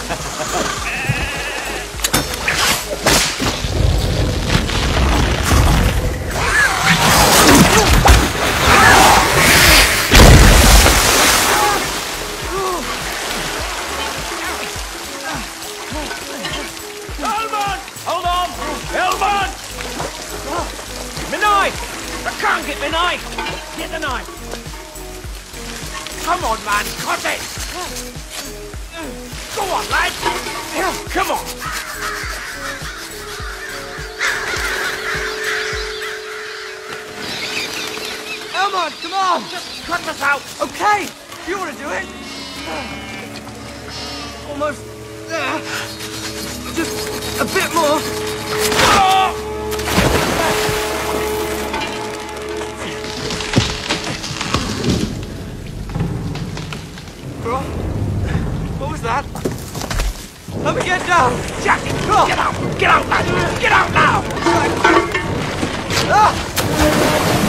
Hold on! Elman! My knife! I can't get my knife! Get the knife! Come on, man! Cut it! Go on, lad! Come on! Elman, come on! Just cut us out! Okay! You want to do it? Almost there. Just a bit more. Oh! Bro, what was that? Let me get down! Jack, get out! Get out, lad! Get out now! Ah!